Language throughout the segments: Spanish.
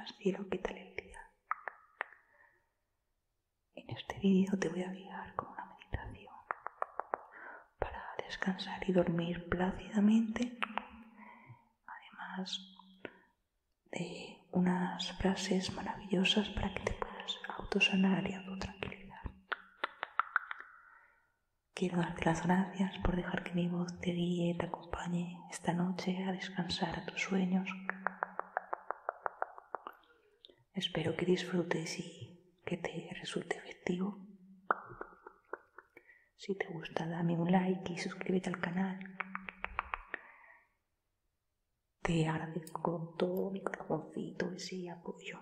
buenas, cielo, ¿qué tal el día? En este vídeo te voy a guiar con una meditación para descansar y dormir plácidamente, además de unas frases maravillosas para que te puedas autosanar y autotranquilizar. Quiero darte las gracias por dejar que mi voz te guíe y te acompañe esta noche a descansar a tus sueños. Espero que disfrutes y que te resulte efectivo. Si te gusta, dame un like y suscríbete al canal. Te agradezco con todo mi corazoncito ese apoyo.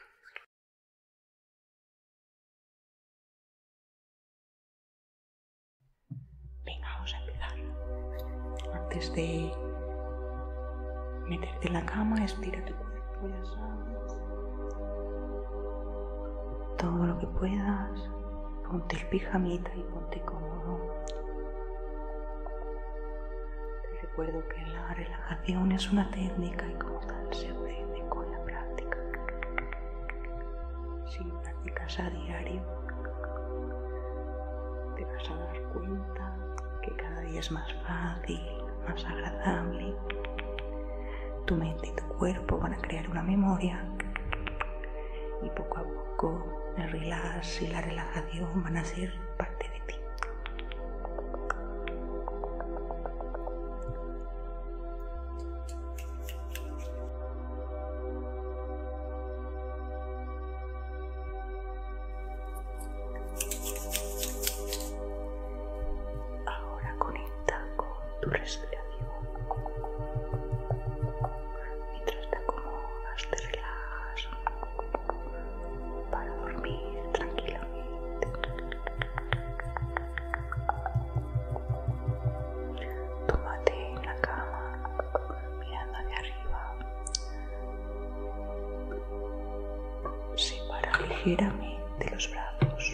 Venga, vamos a empezar. Antes de meterte en la cama, estira tu cuerpo, ya sabes. Todo lo que puedas, ponte el pijamita y ponte cómodo. Te recuerdo que la relajación es una técnica y como tal se aprende con la práctica. Si practicas a diario, te vas a dar cuenta que cada día es más fácil, más agradable. Tu mente y tu cuerpo van a crear una memoria y poco a poco el relax y la relajación van a ser parte de ti. Ahora conecta con tu respiración. Mientras te acomodas, te relajas para dormir tranquilamente. Tómate en la cama, mirando hacia arriba. Separa ligeramente los brazos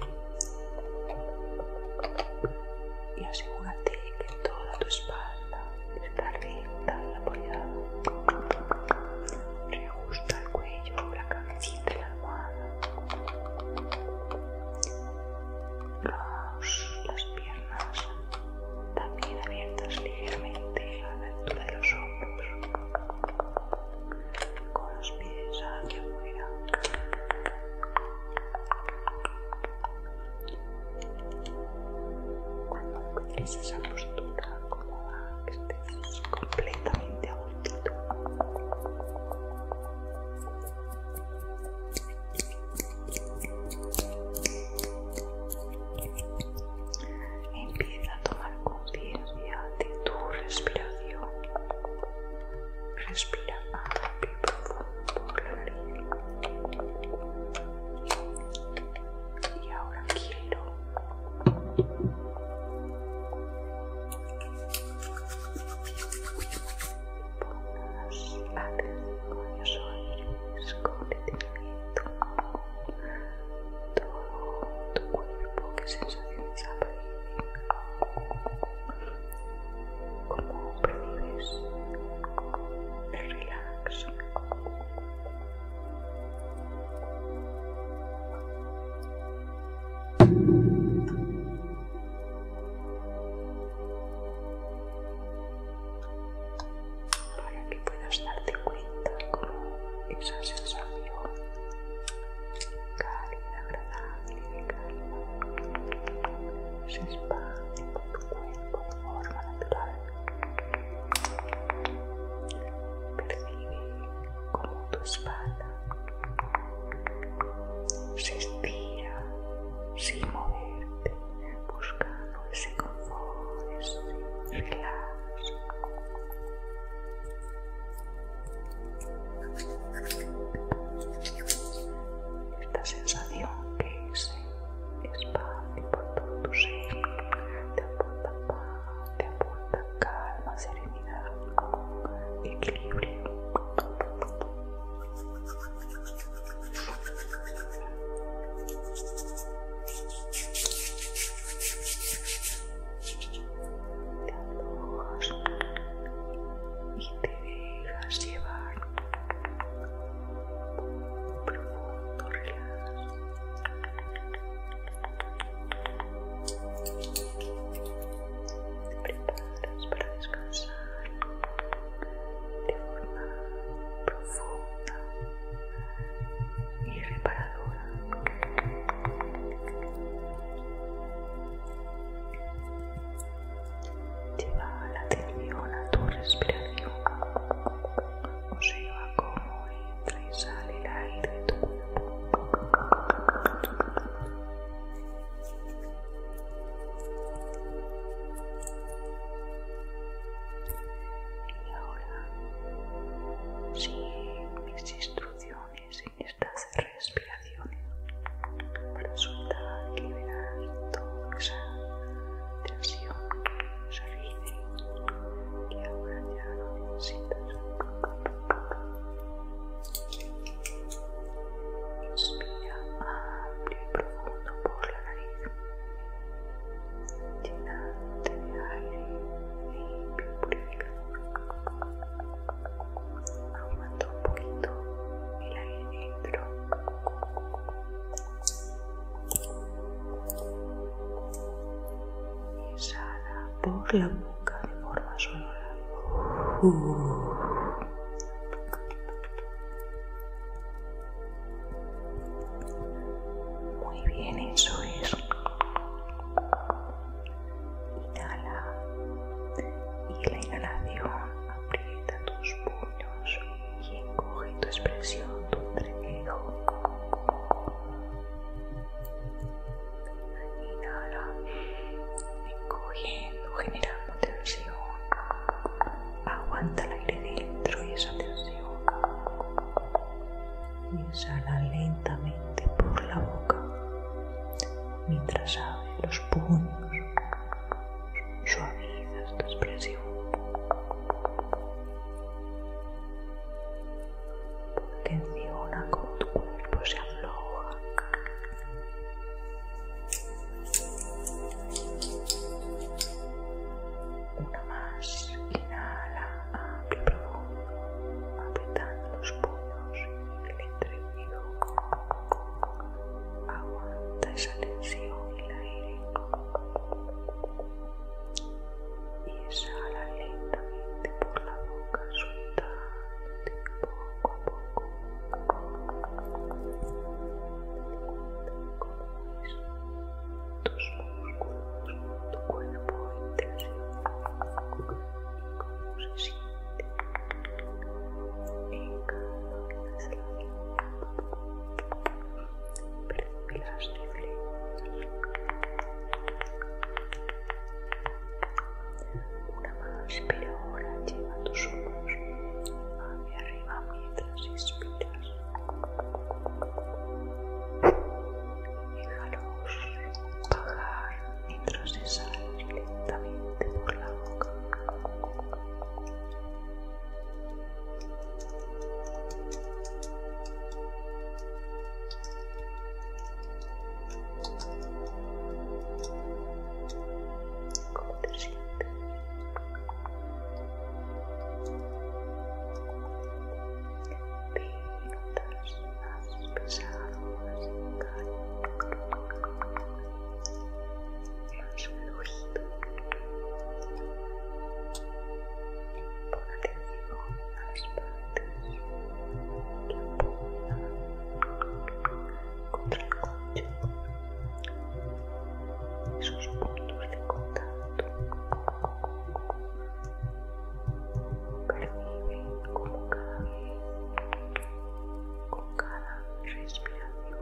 y asegúrate que toda tu espalda está recta y apoyada. Reajusta el cuello, la cabecita y la almohada. Las piernas también abiertas ligeramente a la altura de los hombros, con los pies hacia afuera. Cuando encuentres esa postura cómoda, que estés completamente a gustito, empieza a tomar conciencia de tu respiración. Respira amplio y profundo por la nariz. Y ahora quiero pongas atención a los oídos con detenimiento. Todo tu cuerpo, qué sensaciones aparecen, cómo percibes el relax. Para que puedas darte cuenta cómo esa sensación cálida, agradable de calma se expande por tu cuerpo de forma natural. Percibe cómo tu espalda se estira sin moverte, buscando ese confort, ese relax. Esta sensación que se expande por todo tu ser te aporta paz, te aporta calma, serenidad, equilibrio. Te aflojas y te dejas llevar por la boca de forma sonora. Muy bien, eso es. Inhala y la inhalación aprieta tus puños y encoge tu expresión, tu entrecejo. Inhala, encogiendo, generando tensión. Aguanta el aire dentro y esa tensión. Y exhala lentamente por la boca mientras abres los puños. Suavizas tu expresión. Atención a cómo tu cuerpo se afloja. Una más. Inhala, abre profundo, apretando los puños y el entrecejo. Aguanta esa tensión y el aire. Y exhala lentamente por la boca, soltándote poco a poco. Cómo es tus músculos, tu cuerpo en tensión y cómo se siente en cada exhalación. Percibe las diferencias. Una más, pero ahora lleva tus ojos hacia arriba mientras inspiras. Déjalos bajar mientras exhalas lentamente por la boca. ¿Cómo te sientes? Te notas más pesado, más calmo, más flojito. Pon atención a las partes que apoyan contra el colchón, esos puntos de contacto. Percibe cómo cada vez, con cada respiración,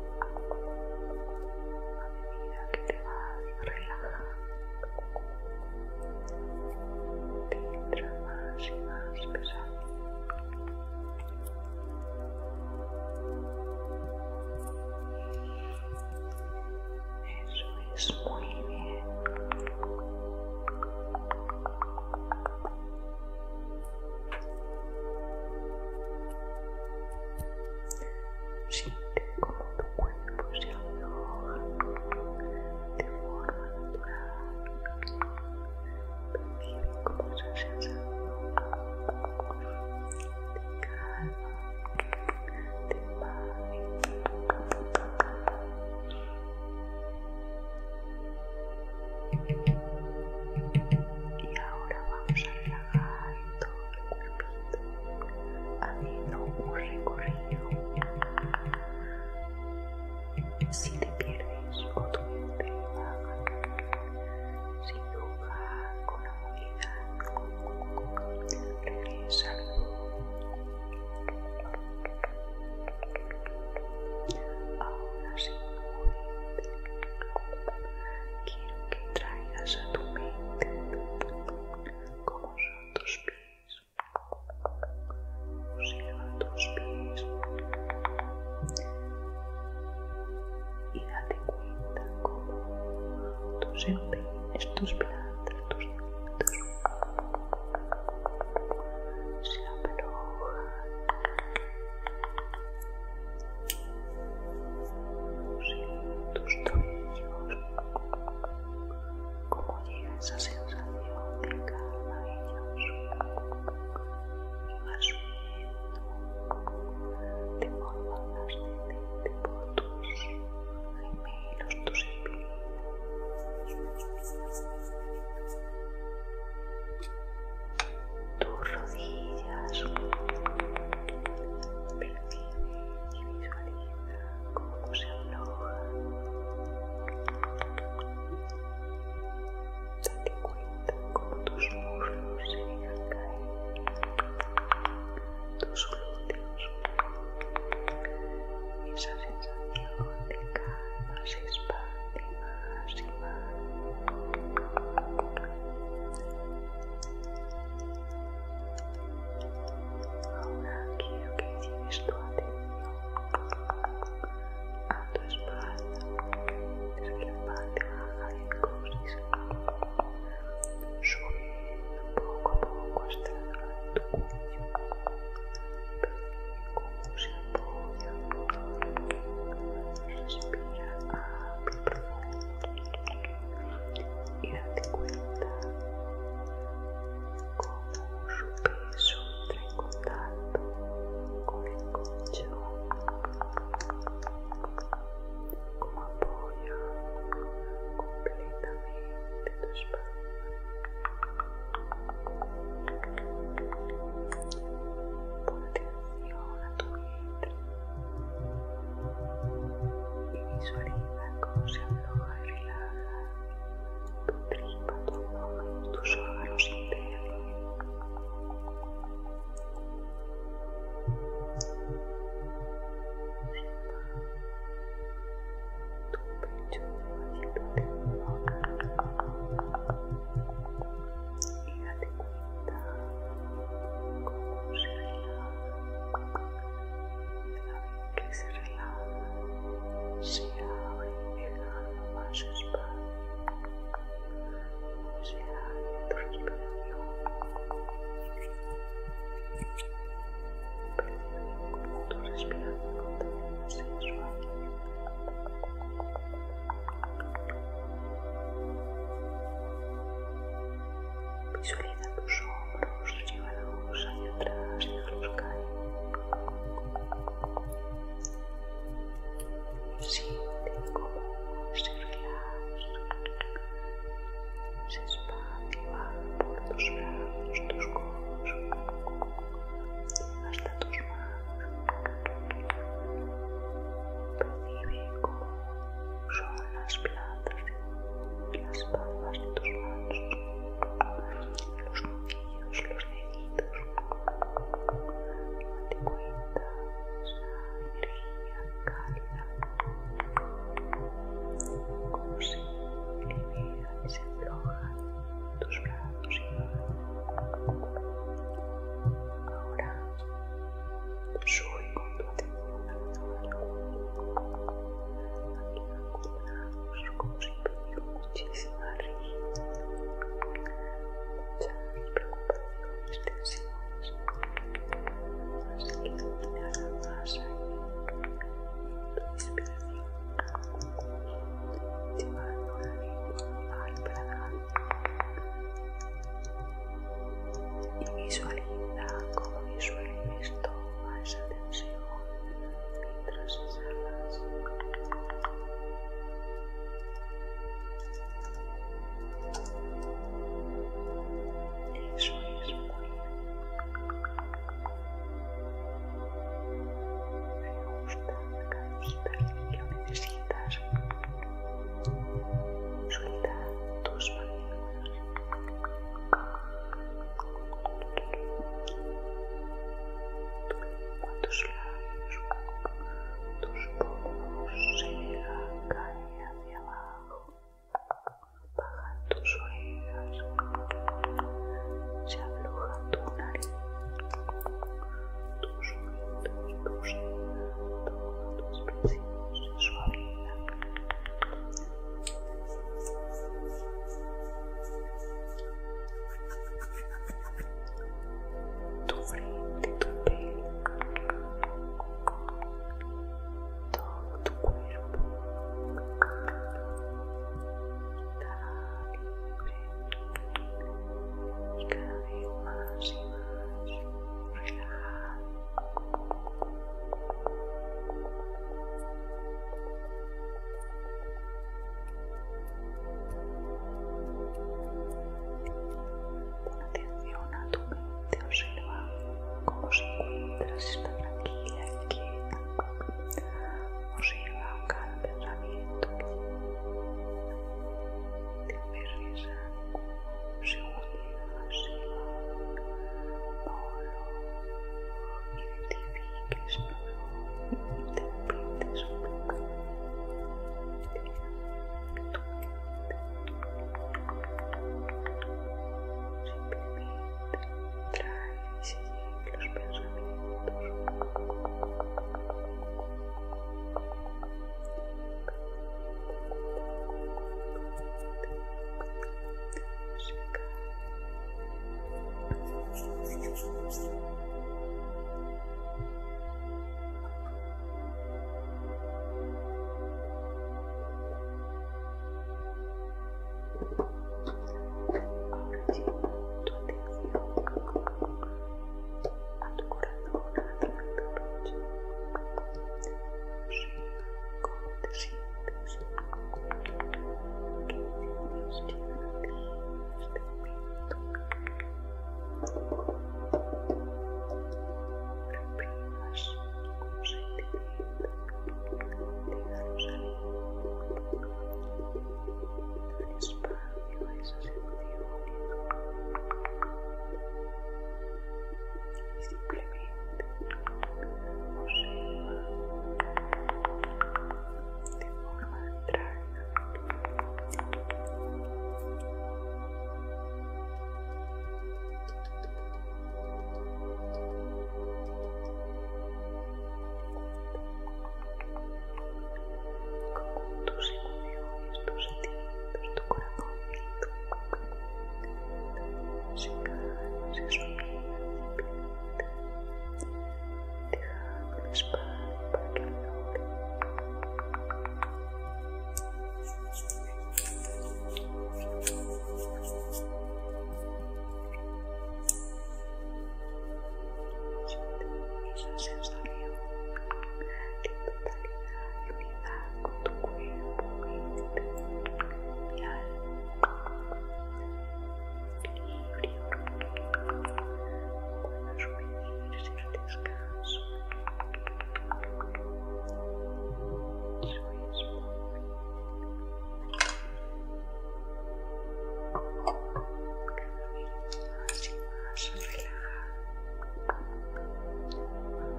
a medida que te vas relajando, te entra más y más pesado. Eso es muy bien. Siente cómo tu cuerpo se afloja de forma natural. Percibe cómo esa sensación te calma, te invade. Y ahora vamos a relajar todo el cuerpito, haciendo un recorrido. Si te pierdes o tu mente divaga, sin jugar con la movilidad, regresa al ahora sin moverte. Quiero que traigas a tu mente cómo son tus pies. Observa tus pies y date cuenta cómo tus empeines, tus plantas, tus deditos se aflojan. Observa tus tobillos, cómo llega esa sensación de calma a ellos. Y vas subiendo de forma ascendente por tus gemelos, tus espinillas.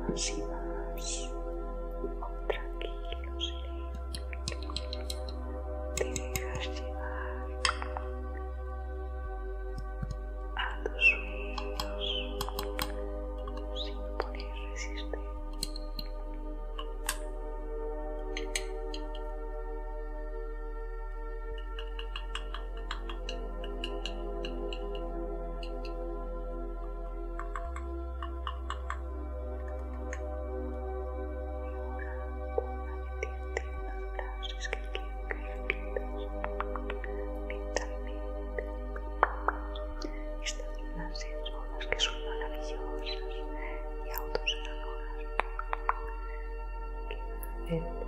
más y más tranquilo, sereno. Te dejas llevar a tus sueños sin poner resistencia. Que son maravillosas y autosanadoras.